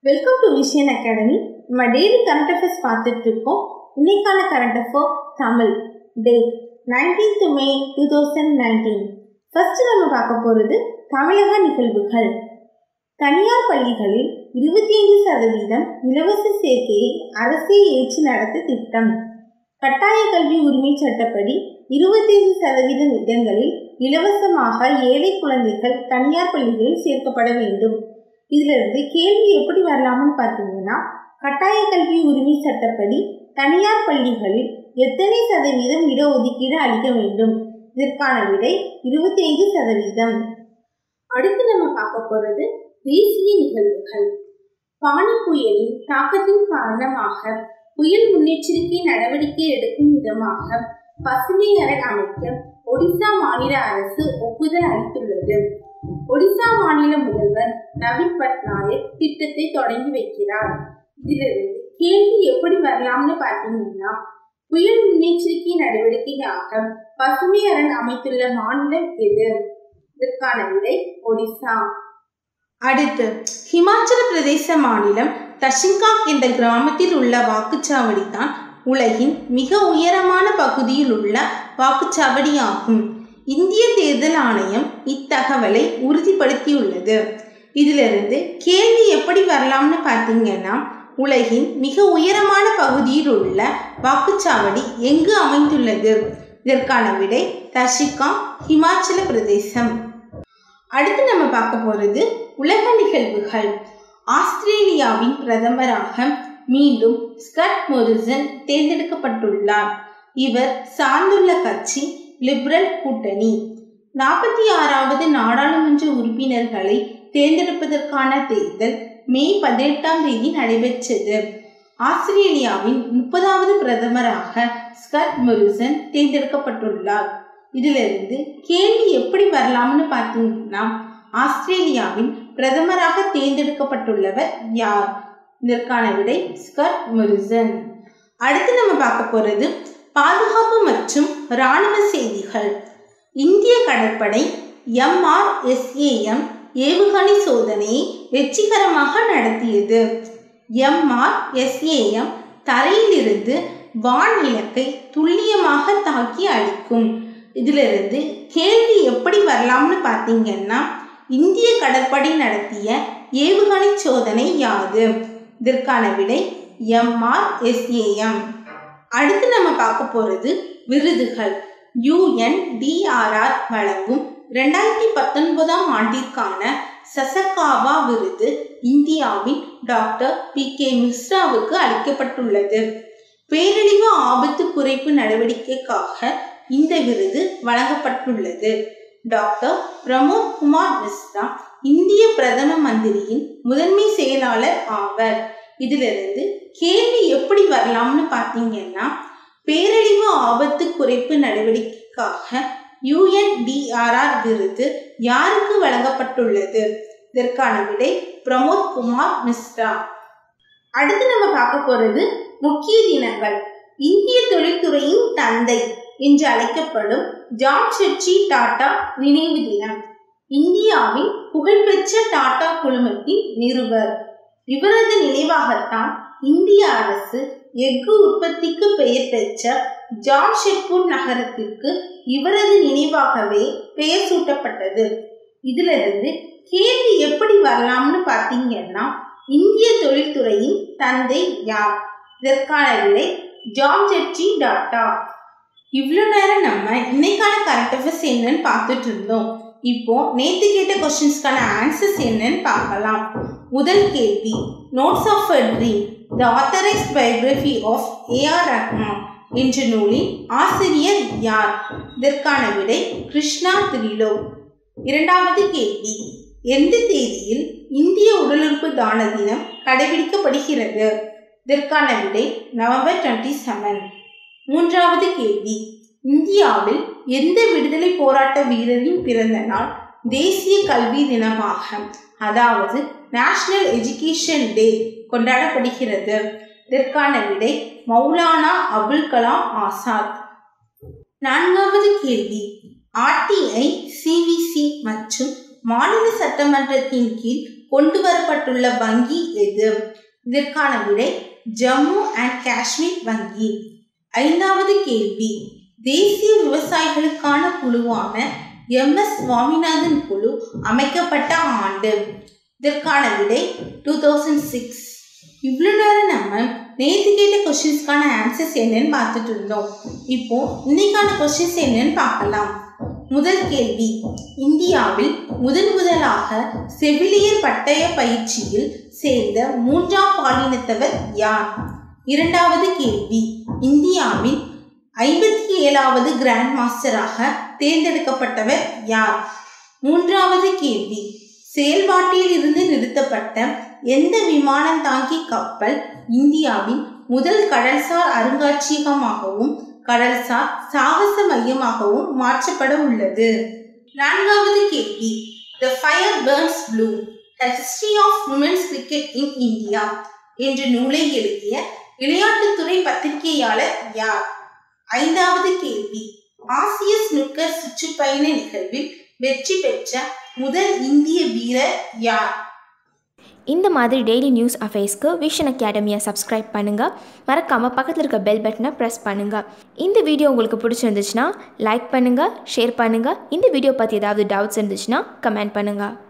Welcome to Vision Academy. நம்ம daily current affairs பார்த்துட்டு இருக்கோம். இன்னைக்கான current affair Tamil date 19th May 2019. First நம்ம பார்க்க போறது தமிழக நிகழ்வுகள். தனியார் பள்ளிகளில் 25% இலவச சேர்க்கையை அரசே ஏற்று நடத்த திட்டம். கட்டாய கல்வி உரிமை சட்டப்படி 25% இடங்களில் இலவசமாக ஏழை குழந்தைகள் தனியார் பள்ளிகளில் சேர்க்கப்பட வேண்டும். இதுல இருந்து கேள்வி எப்படி வரலாம்னு பார்த்தீங்கன்னா, கட்டாய கல்வி உரிமை சட்டப்படி தனியார் பள்ளிகளில் எத்தனை சதவீதம் இடஒதுக்கீடு அளிக்க வேண்டும்? இதற்கான விடை 25%. அடுத்து நம்ம பார்க்க போறது தேசிய நிகழ்வுகள். பானி புயலின் தாக்கத்தின் காரணமாக புயல் முன்னெச்சரிக்கை நடவடிக்கை எடுக்கும் விதமாக பசுமை அரண் அமைக்க ஒடிசா மாநில அரசு ஒப்புதல் அளித்துள்ளது. ஒடிசா மாநில முதல்வர் நவீன் பட்நாயக் திட்டத்தை தொடங்கி வைக்கிறார். இதிலிருந்து கேள்வி எப்படி வரலாம்னு பார்த்தீங்கன்னா, புயல் முன்னெச்சரிக்கை நடவடிக்கையாக பசுமை அரண் அமைத்துள்ள மாநிலம் எது? இதற்கான விடை ஒடிசா. அடுத்து ஹிமாச்சல பிரதேச மாநிலம் தஷிங்காக் என்ற கிராமத்தில் உள்ள வாக்குச்சாவடி தான் உலகின் மிக உயரமான பகுதியில் உள்ள வாக்குச்சாவடி ஆகும். இந்திய தேர்தல் ஆணையம் இத்தகவலை உறுதிப்படுத்தியுள்ளது. இதிலிருந்து கேள்வி எப்படி வரலாம்னு பார்த்தீங்கன்னா, உலகின் மிக உயரமான பகுதியில் உள்ள வாக்குச்சாவடி எங்கு அமைந்துள்ளது? இதற்கான விடை தஷிங்காக், ஹிமாச்சல பிரதேசம். அடுத்து நம்ம பார்க்க போறது உலக நிகழ்வுகள். ஆஸ்திரேலியாவின் பிரதமராக மீண்டும் ஸ்காட் மோரிசன் தேர்ந்தெடுக்கப்பட்டுள்ளார். இவர் சார்ந்துள்ள கட்சி லிபரல் கூட்டணி. 46வது நாடாளுமன்ற உறுப்பினர்களை தேர்ந்தெடுப்பதற்கான தேர்தல் மே 18 நடைபெற்றது. ஆஸ்திரேலியாவின் 30வது பிரதமராக ஸ்காட் மோரிசன் தேர்ந்தெடுக்கப்பட்டுள்ளார். இதிலிருந்து கேள்வி எப்படி வரலாம்னு பார்த்தீங்கன்னா, ஆஸ்திரேலியாவின் பிரதமராக தேர்ந்தெடுக்கப்பட்டுள்ளவர் யார்? இதற்கான விடை ஸ்காட் மோரிசன். அடுத்து நம்ம பார்க்க போறது பாதுகாப்பு மற்றும் இராணுவ செய்திகள். இந்திய கடற்படை MRSAM ஏவுகணை சோதனையை வெற்றிகரமாக நடத்தியது. MRSAM தரையிலிருந்து வான் இலக்கை துல்லியமாக தாக்கி அளிக்கும். இதிலிருந்து கேள்வி எப்படி வரலாம்னு பார்த்தீங்கன்னா, இந்திய கடற்படை நடத்திய ஏவுகணை சோதனை யாது? இதற்கான விடை MRSAM. அடுத்து நம்ம பார்க்க போறது விருதுகள். UNDRR வழங்கும் 2019 ஆண்டிற்கான சசகாவா விருது இந்தியாவின் டாக்டர் PK மிஸ்ராவுக்கு அளிக்கப்பட்டுள்ளது. பேரழிவு ஆபத்து குறைப்பு நடவடிக்கைக்காக இந்த விருது வழங்கப்பட்டுள்ளது. டாக்டர் பிரமோத் குமார் மிஸ்ரா இந்திய பிரதம மந்திரியின் முதன்மை செயலாளர் ஆவர். இதிலிருந்து கேள்வி எப்படி வரலாம்னு பார்த்தீங்கன்னா, பேரழிவு ஆபத்து குறைப்பு நடவடிக்கைக்காக UNDRR விருது யாருக்கு வழங்கப்பட்டுள்ளது? இதற்கான விடை பிரமோத் குமார் மிஸ்ரா. அடுத்து நம்ம பார்க்க போறது முக்கிய தினங்கள். இந்திய தொழில்துறையின் தந்தை என்று அழைக்கப்படும் ஜாம்ஷெட்ஜி டாடா நினைவு தினம். இந்தியாவின் புகழ்பெற்ற டாடா குழுமத்தின் நிறுவர். இவரது நினைவாகத்தான் இந்திய அரசு எஃகு உற்பத்திக்கு பெயர் பெற்ற ஜாம்ஷெட்பூர் நகரத்திற்கு இவரது நினைவாகவே பெயர் சூட்டப்பட்டது. இதிலிருந்து கேள்வி எப்படி வரலாம்னு பார்த்தீங்கன்னா, இந்திய தொழில்துறையின் தந்தை யார்? இதற்கான விடை ஜாம்ஷெட்ஜி டாடா. இவ்வளோ நேரம் நம்ம இன்னைக்கான கரண்ட் அஃபேர்ஸ் என்னன்னு பார்த்துட்டு இருந்தோம். இப்போ நேற்று கேட்ட கொஸ்டின்ஸ்க்கான ஆன்சர்ஸ் என்னன்னு பார்க்கலாம். முதல் கேள்வி, notes of a dream the authorised biography of AR Rahman என்ற நூலின் ஆசிரியர் யார்? இதற்கான விடை கிருஷ்ணா திரிலோ. இரண்டாவது கேள்வி, எந்த தேதியில் இந்திய உடல் உறுப்பு தான தினம் கடைபிடிக்கப்படுகிறது? இதற்கான விடை நவம்பர் 27. மூன்றாவது கேள்வி, இந்தியாவில் எந்த விடுதலை போராட்ட வீரரின் பிறந்த நாள் தேசிய கல்வி தினமாக, அதாவது நேஷனல் எஜுகேஷன் டே கொண்டாடப்படுகிறது? இதற்கான விடை மௌலானா அபுல் கலாம் ஆசாத். நான்காவது கேள்வி, RTI CVC மற்றும் மாநில சட்டமன்றத்தின் கீழ் கொண்டு வரப்பட்டுள்ள வங்கி எது? இதற்கான விடை ஜம்மு அண்ட் காஷ்மீர் வங்கி. 5வது கேள்வி, தேசிய விவசாயிகளுக்கான குழுவான MS சுவாமிநாதன் குழு அமைக்கப்பட்ட ஆண்டு? இதற்கான விடை 2006. இவ்வளோ நேரம் நம்ம நேற்று கேட்ட கொஸ்டின்ஸ்க்கான ஆன்சர்ஸ் என்னன்னு பார்த்துட்டு இருந்தோம். இப்போ இன்னைக்கான கொஸ்டின்ஸ் என்னன்னு பார்க்கலாம். முதல் கேள்வி, இந்தியாவில் முதலாக செவிலியர் பட்டய பயிற்சியில் சேர்ந்த 3ஆம் பாலினத்தவர் யார்? 2வது கேள்வி, இந்தியாவின் 57வது கிராண்ட் மாஸ்டராக தேர்ந்தெடுக்கப்பட்டவர் யார்? 3வது கேள்வி, செயல்பாட்டில் இருந்து நிறுத்தப்பட்ட எந்த விமானம் தாங்கி கப்பல் இந்தியாவின் முதல் கடல்சார் அருங்காட்சியகமாகவும் கடல்சார் சாகச மையமாகவும் மாற்றப்பட உள்ளது? 4வது கேள்வி, The Fire Burns Blue, The History of Women's Cricket in India என்ற நூலை எழுதிய விளையாட்டுத்துறை பத்திரிகையாளர் யார்? 5வது கேள்வி, ஆசிய ஸ்னூக்கர் சுற்றுப்பயண நிகழ்வில் வெற்றி பெற்ற முதல் இந்திய வீரர் யார்? இந்த மாதிரி டெய்லி நியூஸ் அஃபேர்ஸ்க்கு விஷன் அகாடமியை சப்ஸ்கிரைப் பண்ணுங்கள். மறக்காமல் பக்கத்தில் இருக்க பெல் பட்டனை ப்ரெஸ் பண்ணுங்கள். இந்த வீடியோ உங்களுக்கு பிடிச்சிருந்துச்சுன்னா லைக் பண்ணுங்கள், ஷேர் பண்ணுங்கள். இந்த வீடியோ பற்றி ஏதாவது டவுட்ஸ் இருந்துச்சுன்னா கமெண்ட் பண்ணுங்கள்.